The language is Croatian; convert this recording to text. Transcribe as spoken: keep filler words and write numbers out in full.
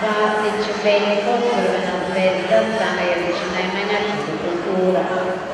Vasić, Veljko, Crvena zvezda, Stana Jelić Nemanja, kultura.